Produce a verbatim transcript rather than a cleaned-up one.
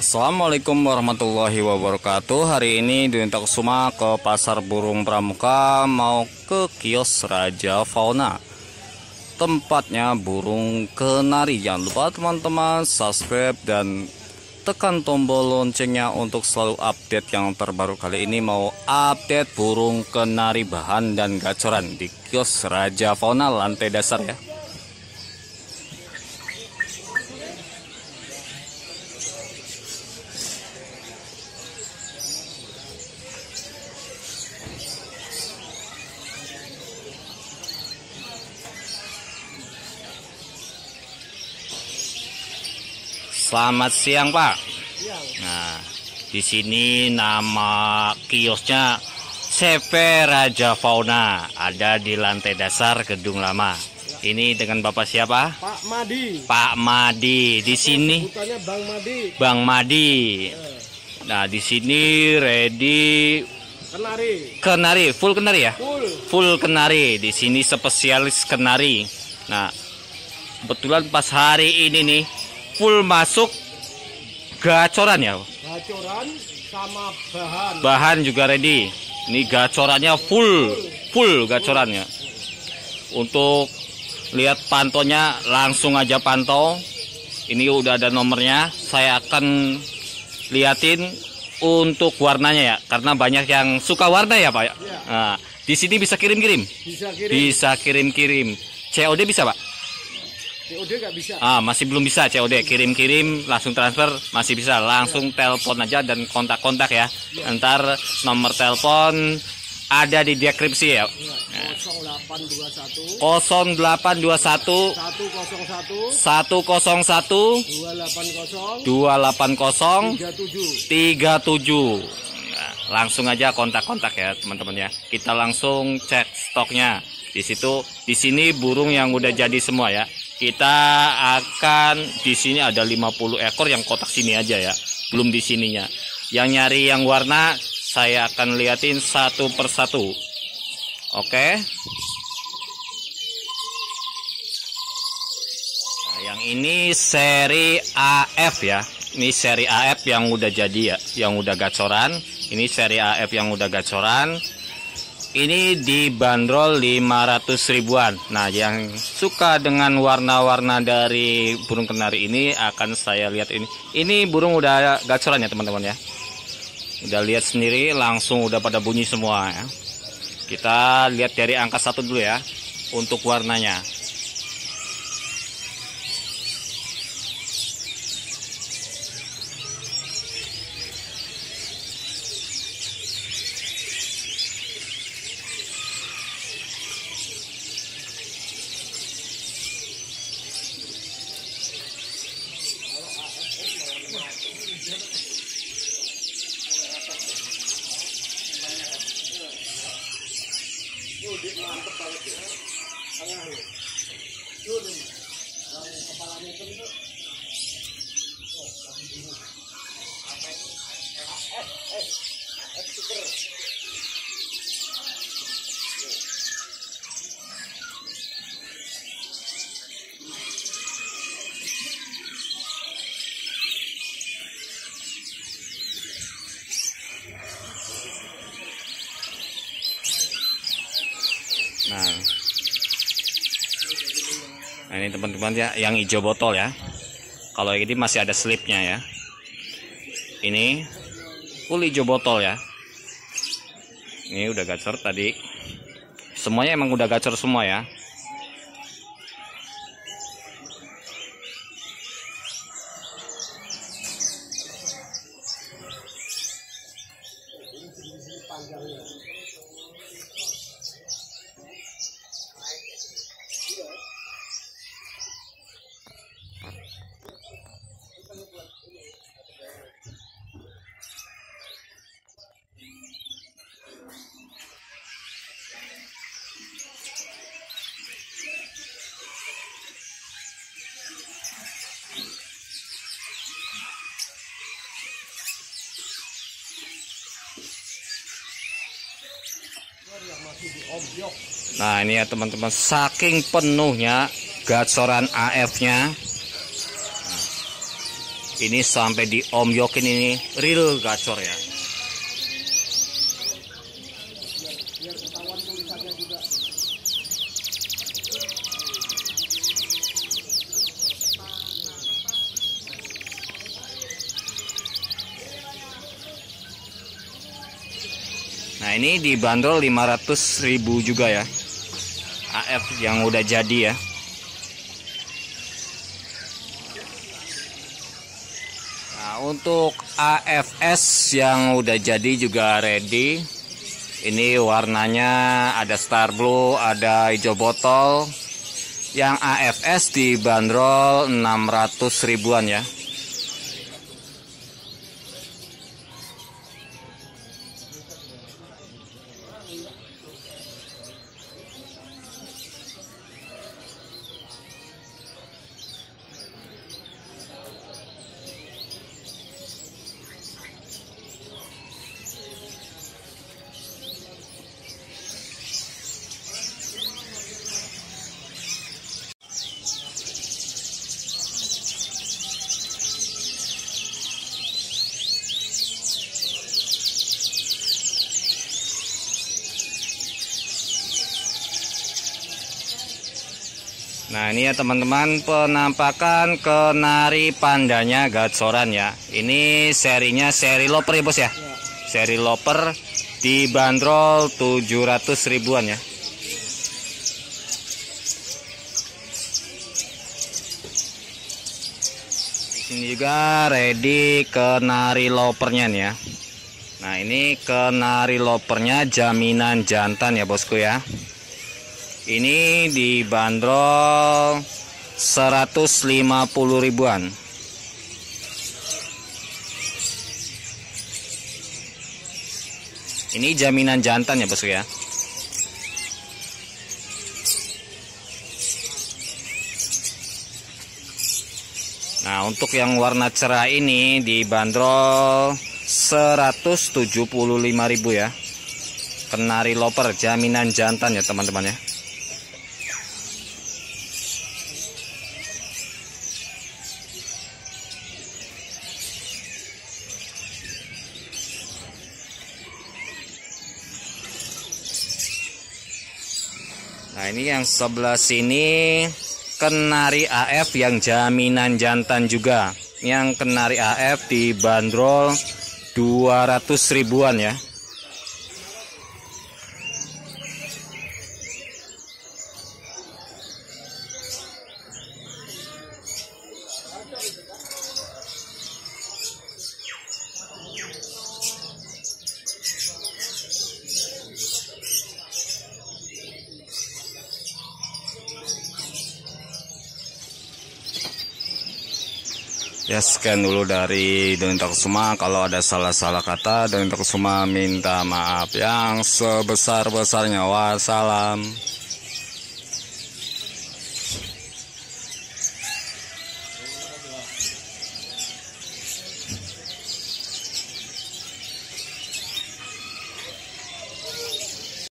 Assalamualaikum warahmatullahi wabarakatuh. Hari ini Dwi Kusuma ke Pasar Burung Pramuka, mau ke kios Raja Fauna. Tempatnya burung kenari. Jangan lupa teman-teman subscribe dan tekan tombol loncengnya untuk selalu update yang terbaru. Kali ini mau update burung kenari bahan dan gacoran di kios Raja Fauna lantai dasar ya. Selamat siang, Pak. Nah, di sini nama kiosnya C V Raja Fauna, ada di lantai dasar gedung lama. Ini dengan Bapak siapa? Pak Madi. Pak Madi. Di sini Sebutannya Bang Madi. Bang Madi. Nah, di sini ready Kenari. kenari, full kenari ya? Full. Full kenari. Di sini spesialis kenari. Nah, kebetulan pas hari ini nih full masuk gacoran ya. Gacoran sama bahan. Bahan juga ready. Ini gacorannya full, full gacorannya. Untuk lihat pantonya langsung aja pantau. Ini udah ada nomornya. Saya akan liatin untuk warnanya ya, karena banyak yang suka warna ya, Pak. Ya. Nah, di sini bisa kirim-kirim. Bisa kirim. Bisa kirim-kirim. C O D bisa, Pak? C O D nggak bisa. Ah, masih belum bisa C O D. Kirim-kirim langsung transfer masih bisa. Langsung ya. Telepon aja dan kontak-kontak ya. Ya. Ntar nomor telepon ada di deskripsi ya. Ya. nol delapan dua satu satu nol satu satu nol satu dua delapan nol dua delapan nol tiga tujuh tiga tujuh. Nah, langsung aja kontak-kontak ya teman-teman ya. Kita langsung cek stoknya. Di situ, di sini burung yang udah jadi semua ya. Kita akan di sini ada lima puluh ekor yang kotak sini aja ya, belum di sininya. Yang nyari yang warna saya akan liatin satu persatu. Oke. Nah, yang ini seri A F ya. Ini seri A F yang udah jadi ya, yang udah gacoran. Ini seri A F yang udah gacoran. Ini dibanderol lima ratus ribuan. Nah, yang suka dengan warna-warna dari burung kenari ini akan saya lihat ini. Ini burung udah gacoran ya teman-teman ya. Udah lihat sendiri, langsung udah pada bunyi semua ya. Kita lihat dari angka satu dulu ya untuk warnanya. Mantep banget ya. Tengah ya. Tuh nih. Yang kepalanya itu itu. Oh, tapi dulu. Apa itu? Eh, eh. Eh, super. Nah, nah ini teman-teman ya, yang hijau botol ya. Kalau ini masih ada slipnya ya. Ini full hijau botol ya. Ini udah gacor tadi. Semuanya emang udah gacor semua ya. Nah, ini ya teman-teman, saking penuhnya gacoran A F-nya. Ini sampai di Om Yokin, ini real gacor ya. Biar ketahuan tulisannya juga. Nah, ini dibanderol lima ratus ribu juga ya. A F yang udah jadi ya. Nah, untuk A F S yang udah jadi juga ready. Ini warnanya ada Star Blue, ada hijau botol. Yang A F S dibanderol enam ratus ribuan ya. Nah, ini ya teman-teman, penampakan kenari pandanya gacoran ya. Ini serinya seri loper ya bos ya. Seri loper dibanderol tujuh ratus ribuan ya. Di sini juga ready kenari lopernya nih ya. Nah, ini kenari lopernya jaminan jantan ya bosku ya. Ini dibanderol seratus lima puluh ribuan. Ini jaminan jantan ya bosku ya. Nah, untuk yang warna cerah ini dibanderol seratus tujuh puluh lima ribu ya. Kenari loper jaminan jantan ya teman-teman ya. Nah, ini yang sebelah sini kenari A F yang jaminan jantan juga. Yang kenari A F dibanderol dua ratus ribuan ya. Ya, sekian dulu dari Donita Kusuma. Kalau ada salah-salah kata, Donita Kusuma minta maaf yang sebesar-besarnya. Wassalam.